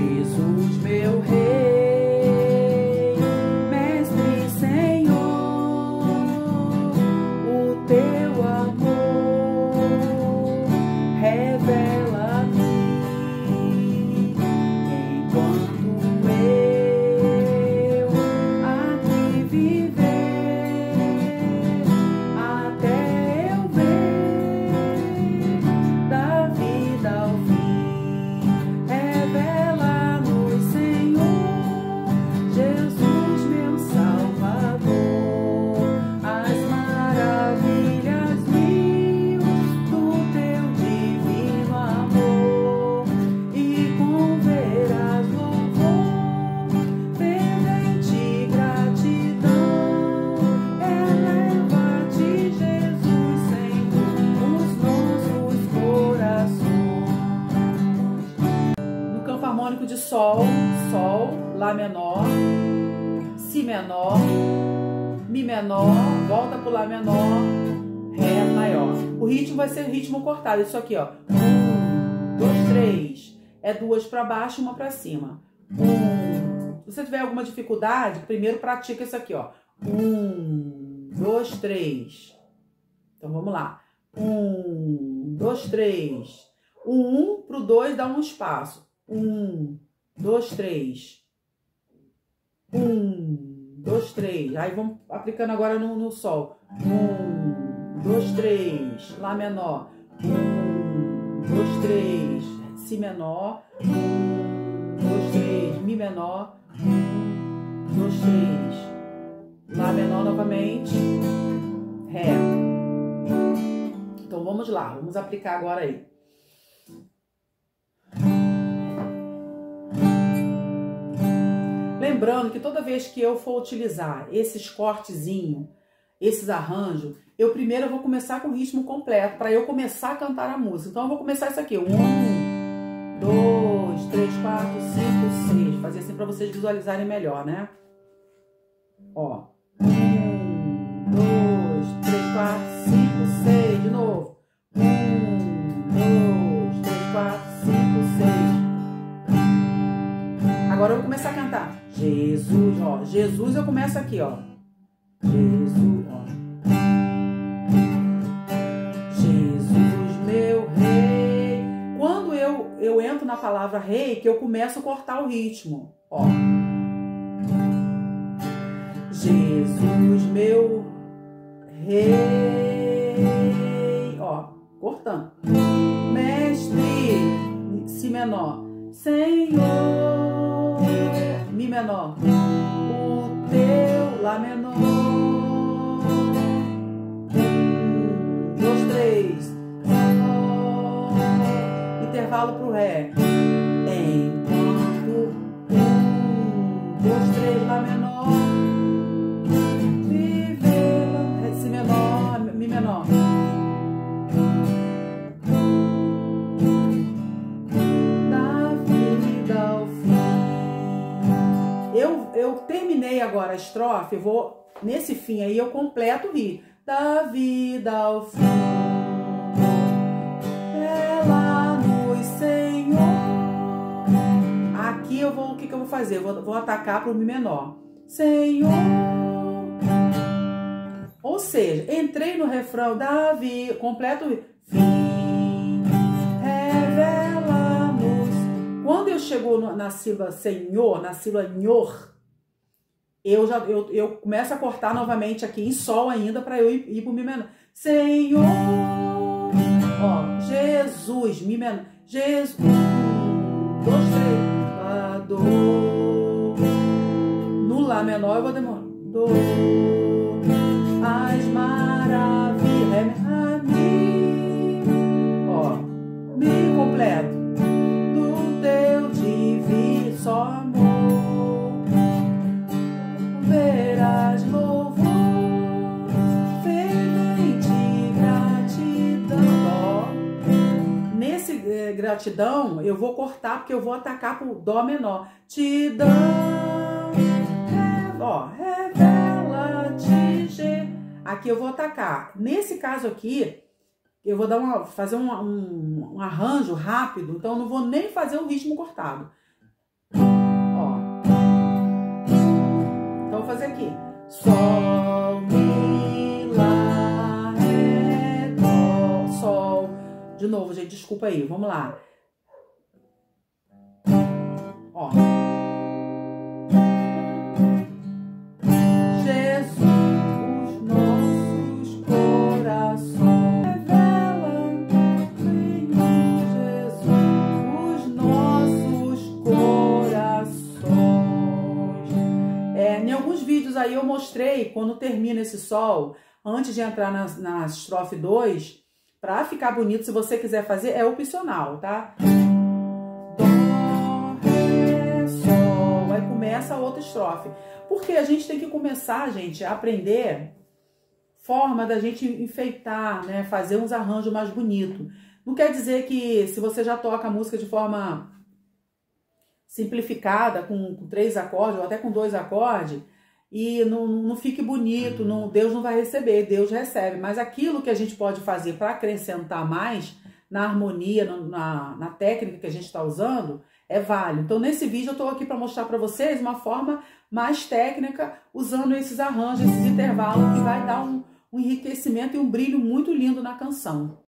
Jesus, meu Rei, Mestre, Senhor, o teu amor revela-me enquanto eu aqui viver, até eu ver da vida ao fim. Revela-nos, Senhor, Jesus, meu Salvador, as maravilhas mil do teu divino amor, e com veras louvor, fervente gratidão, eleva-te, Jesus, Senhor, os nossos corações. No campo harmônico de Sol, Sol, Lá menor, Si menor, Mi menor, volta pro Lá menor, Ré maior. O ritmo vai ser ritmo cortado, isso aqui, ó. 1, 2, 3. É duas para baixo e uma para cima. 1. Se você tiver alguma dificuldade, primeiro pratica isso aqui, ó. 1, 2, 3. Então vamos lá. 1, 2, 3. O 1 pro 2 dá um espaço. 1, 2, 3. 1, 2, 3. Aí vamos aplicando agora no Sol. 1, 2, 3. Lá menor. 1, 2, 3. Si menor. 1, 2, 3. Mi menor. 1, 2, 3. Lá menor novamente. Ré. Então vamos lá. Vamos aplicar agora aí. Lembrando que toda vez que eu for utilizar esses cortezinhos, esses arranjos, eu primeiro vou começar com o ritmo completo, para eu começar a cantar a música. Então eu vou começar isso aqui. 1, 2, 3, 4, 5, 6. Fazer assim para vocês visualizarem melhor, né? Ó. 1, 2, 3, 4, 5, 6. De novo. 1, 2, 3, 4, 5, 6. Agora eu vou começar a cantar. Jesus, ó. Jesus eu começo aqui, ó. Jesus, ó. Jesus, meu Rei. Quando eu entro na palavra Rei, que eu começo a cortar o ritmo, ó. Jesus, meu Rei. Ó, cortando. Mestre, Si menor. Senhor, Mi menor, o teu Lá menor. 1, 2, 3, intervalo pro Ré. Enquanto 1, 2, 3, Lá menor, viver, Si menor, Mi menor. Eu terminei agora a estrofe, eu vou, nesse fim aí, eu completo o ritmo. Da vida ao fim, revela-nos, Senhor. Aqui eu vou, o que eu vou fazer? Eu vou atacar para o Mi menor. Senhor. Ou seja, entrei no refrão, Davi, completo o fim, revela-nos. Quando eu chego na sílaba Senhor, na sílaba Nhor, eu começo a cortar novamente aqui em Sol ainda para eu ir pro Mi menor. Senhor, ó, Jesus, Mi menor, Jesus, 1, 2, 3, Lá, Do. No Lá menor eu vou demorar. Do, as maravilhas, Ré, Mi, ó, Mi completo, do teu divino só amor. Verás louvor, fervente gratidão. Ó, nesse gratidão eu vou cortar porque eu vou atacar pro Dó menor. Te dão, ó, revela-te, G. Aqui eu vou atacar. Nesse caso aqui, eu vou fazer um arranjo rápido, então eu não vou nem fazer o ritmo cortado. vou fazer aqui. Sol, mi, lá, ré, dó, sol. De novo, gente, desculpa aí, vamos lá. Ó. Jesus, nossos corações revelam em Jesus, os nossos corações. Em alguns vídeos aí eu mostrei quando termina esse sol, antes de entrar na estrofe 2, para ficar bonito, se você quiser fazer, é opcional, tá? Começa a outra estrofe. Porque a gente tem que começar, gente, a aprender forma da gente enfeitar, né? Fazer uns arranjos mais bonitos. Não quer dizer que se você já toca a música de forma simplificada, com 3 acordes ou até com 2 acordes, e não fique bonito, Deus não vai receber, Deus recebe. Mas aquilo que a gente pode fazer para acrescentar mais na harmonia, na técnica que a gente está usando, é válido. Então, nesse vídeo eu estou aqui para mostrar para vocês uma forma mais técnica, usando esses arranjos, esses intervalos, que vai dar um enriquecimento e um brilho muito lindo na canção.